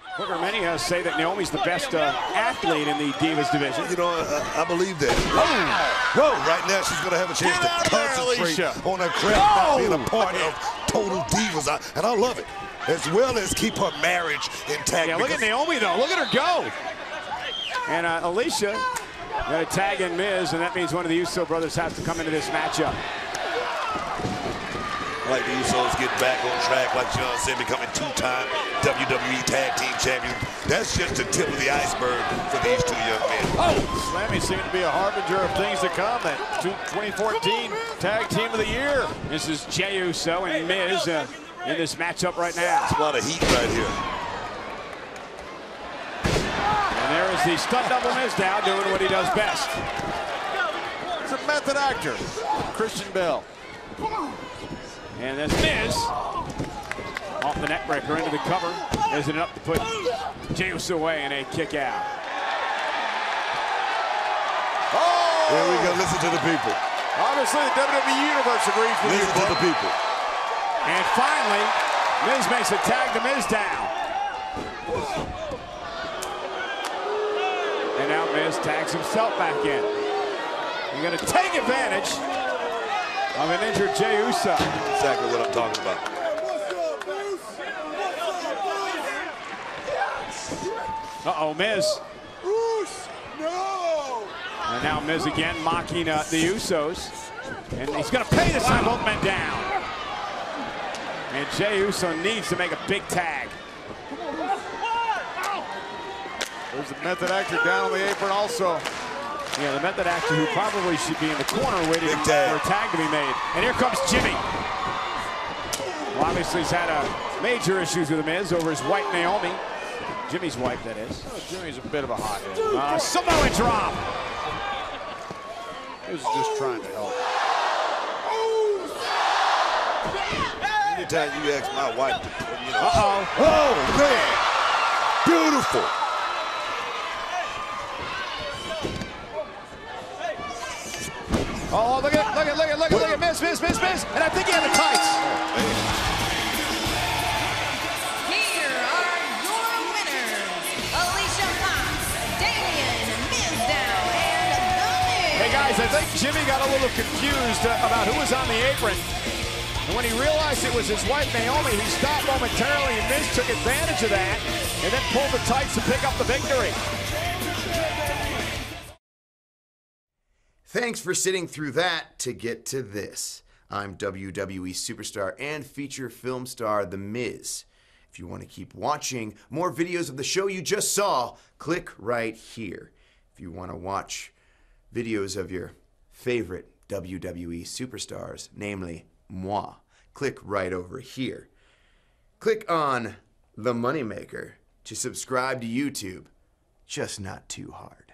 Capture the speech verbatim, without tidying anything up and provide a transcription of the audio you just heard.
Booker, many uh, say that Naomi's the best uh, athlete in the Divas division. You know, uh, I believe that. Whoa! Whoa! Right now, she's going to have a chance Get to out concentrate there, Alicia. on her craft, not being a part of Total Divas, I, and I love it. As well as keep her marriage intact. Yeah, look at Naomi, though. Look at her go. And uh, Alicia got to tag in Miz, and that means one of the Uso brothers has to come into this matchup. Like the Usos get back on track, like John said, becoming two-time W W E Tag Team Champions. That's just the tip of the iceberg for these two young men. Oh, Slammy seemed to be a harbinger of things to come at twenty fourteen Tag Team of the Year. This is Jey Uso and Miz uh, in this matchup right now. It's a lot of heat right here. And there is the stunt double Miz now doing what he does best. He's a method actor, Christian Bell. And that's Miz off the neck breaker into the cover. Is it enough to put Jey Uso away in a kick out? Oh! Here we go. Listen to the people. Obviously, the W W E Universe agrees with Listen you, to the people. And finally, Miz makes a tag to Miz down. And now Miz tags himself back in. You're going to take advantage of an injured Jey Uso. Exactly what I'm talking about. Uh-oh, Miz. No! And now Miz again mocking uh, the Usos. And he's going to pay this time, both men down. And Jey Uso needs to make a big tag. There's the method actor down on the apron also. Yeah, the method actor who probably should be in the corner waiting Big for tag. a tag to be made. And here comes Jimmy. Well, obviously he's had uh, major issues with The Miz over his wife, Naomi. Jimmy's wife, that is. Oh, Jimmy's a bit of a hothead. Uh, Samoa drop. He was just trying to help. Anytime you ask my wife to, you know. Uh-oh. Oh, man. Beautiful. Oh, look at, look at, look at, look at, look at, Miz, Miz, Miz, Miz. And I think he had the tights. Here are your winners, Alicia Fox, Damian Mizdow, and The Miz. Hey, guys, I think Jimmy got a little confused uh, about who was on the apron. And when he realized it was his wife, Naomi, he stopped momentarily, and Miz took advantage of that and then pulled the tights to pick up the victory. Thanks for sitting through that to get to this. I'm W W E superstar and feature film star The Miz. If you want to keep watching more videos of the show you just saw, click right here. If you want to watch videos of your favorite W W E superstars, namely moi, click right over here. Click on The Moneymaker to subscribe to YouTube, just not too hard.